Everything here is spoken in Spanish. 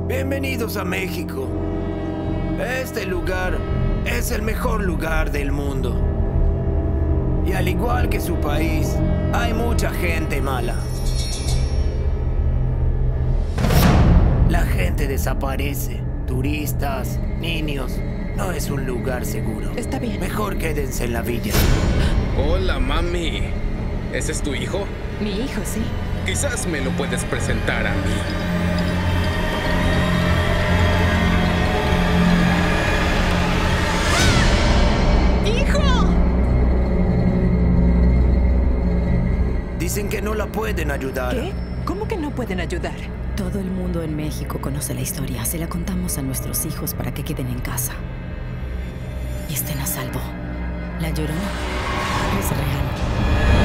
Bienvenidos a México. Este lugar es el mejor lugar del mundo. Y al igual que su país, hay mucha gente mala. La gente desaparece. Turistas, niños. No es un lugar seguro. Está bien. Mejor quédense en la villa. Hola, mami. ¿Ese es tu hijo? Mi hijo, sí. Quizás me lo puedes presentar a mí. Dicen que no la pueden ayudar. ¿Qué? ¿Cómo que no pueden ayudar? Todo el mundo en México conoce la historia. Se la contamos a nuestros hijos para que queden en casa y estén a salvo. La Llorona es real.